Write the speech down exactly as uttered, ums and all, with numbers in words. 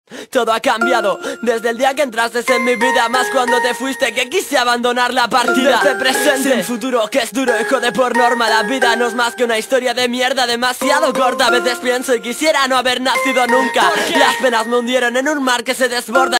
Todo ha cambiado desde el día que entraste en mi vida, más cuando te fuiste que quise abandonar la partida. Desde presente sin futuro que es duro, hijo de por norma. La vida no es más que una historia de mierda demasiado corta. A veces pienso y quisiera no haber nacido nunca. Las penas me hundieron en un mar que se desborda.